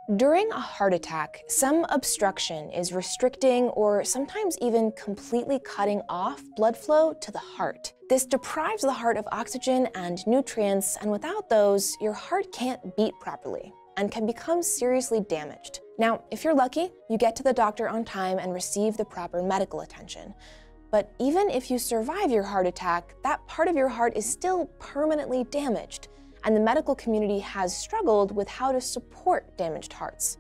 During a heart attack, some obstruction is restricting or sometimes even completely cutting off blood flow to the heart. This deprives the heart of oxygen and nutrients, and without those, your heart can't beat properly and can become seriously damaged. Now, if you're lucky, you get to the doctor on time and receive the proper medical attention. But even if you survive your heart attack, that part of your heart is still permanently damaged, and the medical community has struggled with how to support damaged hearts.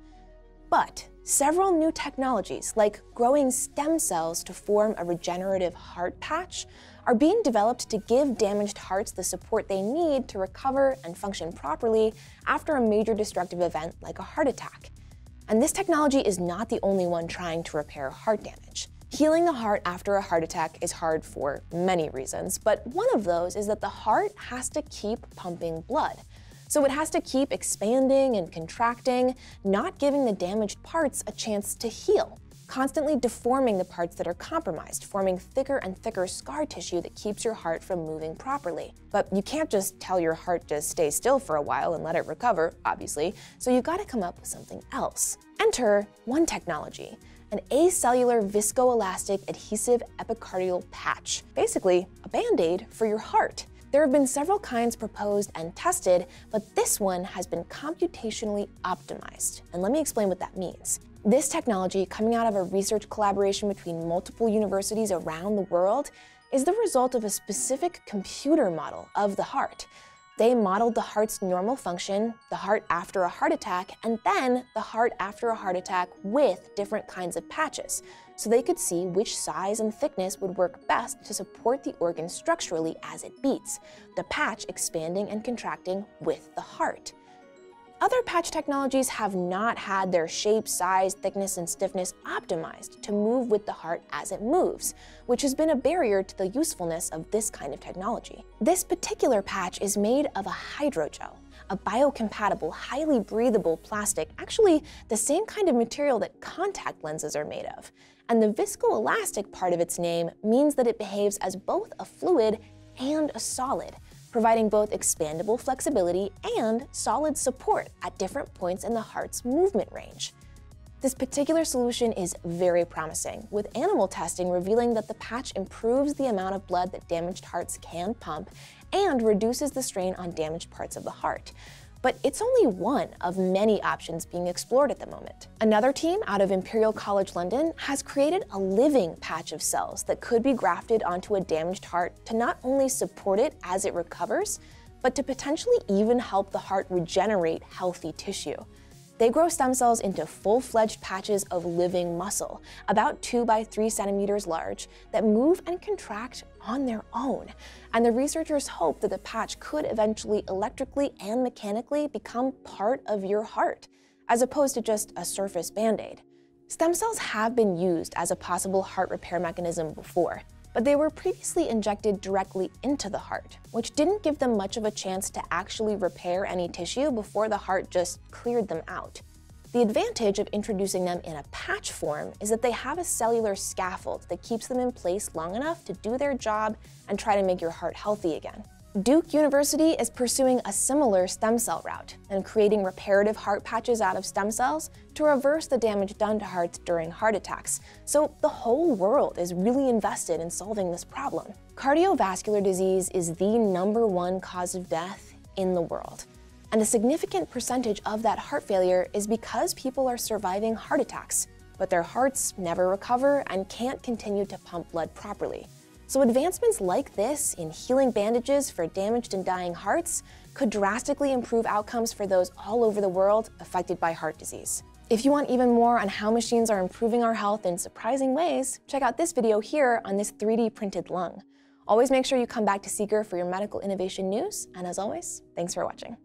But several new technologies, like growing stem cells to form a regenerative heart patch, are being developed to give damaged hearts the support they need to recover and function properly after a major destructive event like a heart attack. And this technology is not the only one trying to repair heart damage. Healing the heart after a heart attack is hard for many reasons, but one of those is that the heart has to keep pumping blood. So it has to keep expanding and contracting, not giving the damaged parts a chance to heal, constantly deforming the parts that are compromised, forming thicker and thicker scar tissue that keeps your heart from moving properly. But you can't just tell your heart to stay still for a while and let it recover, obviously, so you gotta come up with something else. Enter one technology: an acellular viscoelastic adhesive epicardial patch, basically a Band-Aid for your heart. There have been several kinds proposed and tested, but this one has been computationally optimized. And let me explain what that means. This technology, coming out of a research collaboration between multiple universities around the world, is the result of a specific computer model of the heart. They modeled the heart's normal function, the heart after a heart attack, and then the heart after a heart attack with different kinds of patches, so they could see which size and thickness would work best to support the organ structurally as it beats, the patch expanding and contracting with the heart. Other patch technologies have not had their shape, size, thickness, and stiffness optimized to move with the heart as it moves, which has been a barrier to the usefulness of this kind of technology. This particular patch is made of a hydrogel, a biocompatible, highly breathable plastic, actually the same kind of material that contact lenses are made of. And the viscoelastic part of its name means that it behaves as both a fluid and a solid, providing both expandable flexibility and solid support at different points in the heart's movement range. This particular solution is very promising, with animal testing revealing that the patch improves the amount of blood that damaged hearts can pump and reduces the strain on damaged parts of the heart. But it's only one of many options being explored at the moment. Another team out of Imperial College London has created a living patch of cells that could be grafted onto a damaged heart to not only support it as it recovers, but to potentially even help the heart regenerate healthy tissue. They grow stem cells into full-fledged patches of living muscle, about 2 by 3 centimeters large, that move and contract on their own. And the researchers hope that the patch could eventually electrically and mechanically become part of your heart, as opposed to just a surface Band-Aid. Stem cells have been used as a possible heart repair mechanism before, but they were previously injected directly into the heart, which didn't give them much of a chance to actually repair any tissue before the heart just cleared them out. The advantage of introducing them in a patch form is that they have a cellular scaffold that keeps them in place long enough to do their job and try to make your heart healthy again. Duke University is pursuing a similar stem cell route and creating reparative heart patches out of stem cells to reverse the damage done to hearts during heart attacks. So the whole world is really invested in solving this problem. Cardiovascular disease is the #1 cause of death in the world. And a significant percentage of that heart failure is because people are surviving heart attacks, but their hearts never recover and can't continue to pump blood properly. So advancements like this in healing bandages for damaged and dying hearts could drastically improve outcomes for those all over the world affected by heart disease. If you want even more on how machines are improving our health in surprising ways, check out this video here on this 3D printed lung. Always make sure you come back to Seeker for your medical innovation news, and as always, thanks for watching.